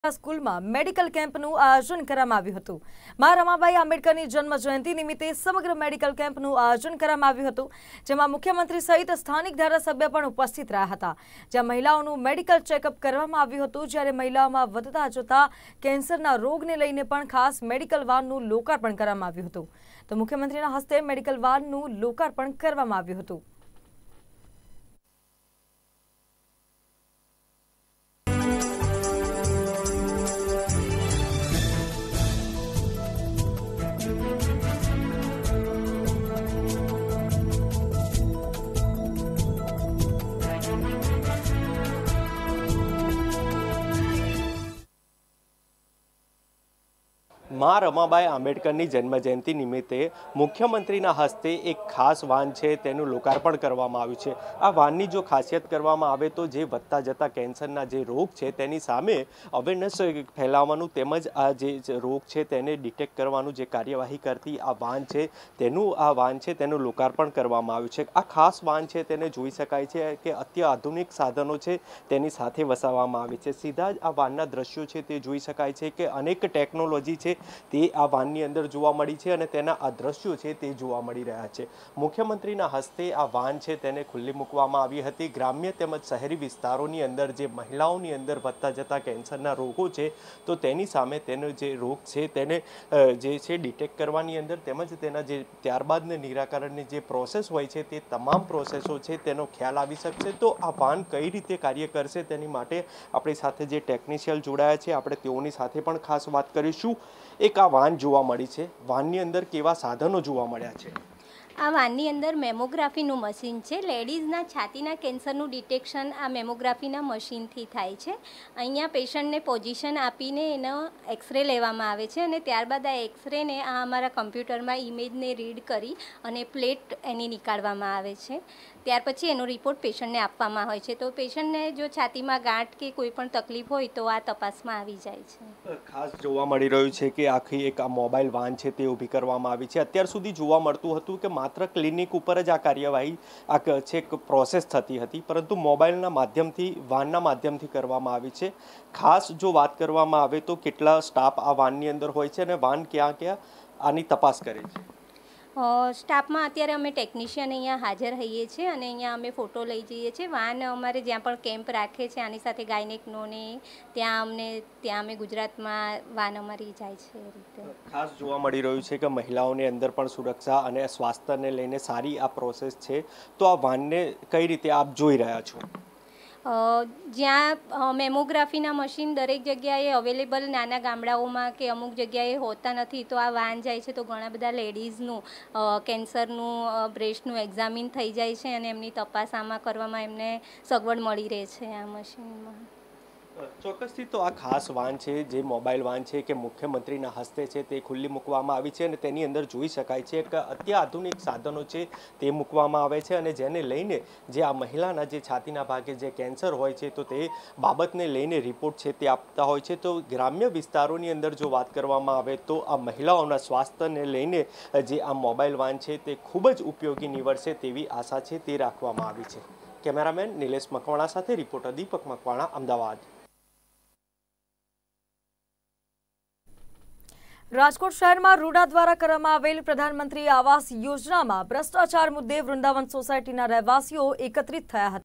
School में medical केम्पનું આયોજન કરવામાં આવ્યું હતું। માં રમાબાઈ આંબેડકરની જન્મ જયંતિ નિમિત્તે સમગ્ર મેડિકલ કેમ્પનું આયોજન કરવામાં આવ્યું હતું, જેમાં મુખ્યમંત્રી સહિત સ્થાનિક ધારાસભ્ય પણ ઉપસ્થિત રહ્યા હતા, જ્યાં મહિલાઓનું મેડિકલ ચેકઅપ કરવામાં આવ્યું હતું। જ્યારે મહિલાઓમાં વધતા જતા કેન્સરના રોગને લઈને પણ ખાસ મેડિકલ વાનનું લોકાર્પણ કરવામાં આવ્યું હતું। તો મુખ્યમંત્રીના હસ્તે મેડિકલ વાનનું લોકાર્પણ કરવામાં આવ્યું હતું। માં રમાબાઈ આંબેડકરની જન્મજયંતિ નિમિત્તે મુખ્યમંત્રીના હસ્તે એક ખાસ વાન છે તેનું લોકાર્પણ કરવામાં આવ્યું છે। આ વાનની જો ખાસિયત કરવામાં આવે તો જે વધતા જતા કેન્સરના જે રોગ છે તેની સામે અવેરનેસ ફેલાવવાનું તેમજ આ જે રોગ છે તેને ડિટેક્ટ કરવાનું જે કાર્યવાહી કરતી આ વાન છે તેનું લોકાર્પણ કરવામાં આવ્યું છે। આ ખાસ વાન છે તેને જોઈ શકાય છે કે અત્યાધુનિક સાધનો છે તેની સાથે વસાવવામાં આવી છે। સીધા જ આ વાનના દ્રશ્યો છે તે જોઈ શકાય છે કે અનેક ટેકનોલોજી છે તે આ વાનની અંદર જોવા મળી છે અને તેના આ દ્રશ્યો છે તે જોવા મળી રહ્યા છે। મુખ્યમંત્રીના હસ્તે આ વાન છે તેને ખુલ્લી મૂકવામાં આવી હતી। ગ્રામ્ય તેમજ શહેરી વિસ્તારોની અંદર જે મહિલાઓની અંદર વધતા જતા કેન્સરના રોગો છે તો તેની સામે તેનો જે રોગ છે તેને જે છે ડિટેક્ટ કરવાની અંદર તેમજ તેના જે ત્યારબાદને નિરાકરણની જે પ્રોસેસ હોય છે તે તમામ પ્રોસેસો છે તેનો ખ્યાલ આવી શકશે। તો આ વાન કઈ રીતે કાર્ય કરશે તેની માટે આપણી સાથે જે ટેકનિશિયન જોડાયા છે આપણે તેઓની સાથે પણ ખાસ વાત કરીશું। એક આ વાન જોવા મળી છે, વાનની અંદર કેવા સાધનો જોવા મળ્યા છે? આ વાનની અંદર મેમોગ્રાફીનું મશીન છે। લેડીઝના છાતીના કેન્સરનું ડિટેક્શન આ મેમોગ્રાફીના મશીનથી થાય છે। અહીંયા પેશન્ટને પોઝિશન આપીને એનો એક્સરે લેવામાં આવે છે અને ત્યારબાદ આ એક્સરેને આ અમારા કમ્પ્યુટરમાં ઇમેજને રીડ કરી અને પ્લેટ એની નીકાળવામાં આવે છે। ત્યાર પછી એનો રિપોર્ટ પેશન્ટને આપવામાં હોય છે। તો પેશન્ટને જો છાતીમાં ગાંઠ કે કોઈ પણ તકલીફ હોય તો આ તપાસમાં આવી જાય છે। ખાસ જોવા મળી રહ્યું છે કે આખી એક આ મોબાઈલ વાન છે તે ઊભી કરવામાં આવી છે। અત્યાર સુધી જોવા મળતું હતું કે માત્ર ક્લિનિક ઉપર જ આ કાર્યવાહી છે પ્રોસેસ થતી હતી, પરંતુ મોબાઈલના માધ્યમથી વાનના માધ્યમથી કરવામાં આવી છે। ખાસ જો વાત કરવામાં આવે તો કેટલા સ્ટાફ આ વાનની અંદર હોય છે અને વાન ક્યાં ક્યાં આની તપાસ કરે છે? સ્ટાફમાં અત્યારે અમે ટેકનિશિયન અહીંયા હાજર રહીએ છીએ અને અહીંયા અમે ફોટો લઈ જઈએ છીએ। વાન અમારે જ્યાં પણ કેમ્પ રાખે છે આની સાથે ગાયનેકનોને ત્યાં અમે ગુજરાતમાં વાન અમારી જાય છે। એ રીતે ખાસ જોવા મળી રહ્યું છે કે મહિલાઓની અંદર પણ સુરક્ષા અને સ્વાસ્થ્યને લઈને સારી આ પ્રોસેસ છે। તો આ વાનને કઈ રીતે આપ જોઈ રહ્યા છો? જ્યાં મેમોગ્રાફીના મશીન દરેક જગ્યાએ અવેલેબલ નાના ગામડાઓમાં કે અમુક જગ્યાએ હોતા નથી, તો આ વાન જાય છે તો ઘણા બધા લેડીઝનું કેન્સરનું બ્રેસ્ટનું એક્ઝામિન થઈ જાય છે અને એમની તપાસ આમાં કરવામાં એમને સગવડ મળી રહે છે આ મશીનમાં। ચોક્કસથી તો આ ખાસ વાન છે જે મોબાઈલ વાન છે કે મુખ્યમંત્રીના હસ્તે છે તે ખુલ્લી મૂકવામાં આવી છે અને તેની અંદર જોઈ શકાય છે કે અત્યાધુનિક સાધનો છે તે મૂકવામાં આવે છે અને જેને લઈને જે આ મહિલાના જે છાતીના ભાગે જે કેન્સર હોય છે તો તે બાબતને લઈને રિપોર્ટ છે તે આપતા હોય છે। તો ગ્રામ્ય વિસ્તારોની અંદર જો વાત કરવામાં આવે તો આ મહિલાઓના સ્વાસ્થ્યને લઈને જે આ મોબાઈલ વાન છે તે ખૂબ જ ઉપયોગી નીવડશે તેવી આશા છે તે રાખવામાં આવી છે। કેમેરામેન નિલેશ મકવાણા સાથે રિપોર્ટર દીપક મકવાણા, અમદાવાદ। રાજકોટ શહેરમાં રૂડા દ્વારા કરવામાં આવેલ પ્રધાનમંત્રી આવાસ યોજનામાં ભ્રષ્ટાચાર મુદ્દે વૃંદાવન સોસાયટીના રહેવાસીઓ એકત્રિત થયા હતા।